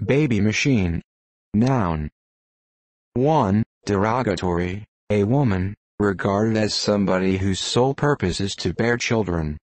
Baby machine. Noun. 1. Derogatory, a woman, regarded as somebody whose sole purpose is to bear children.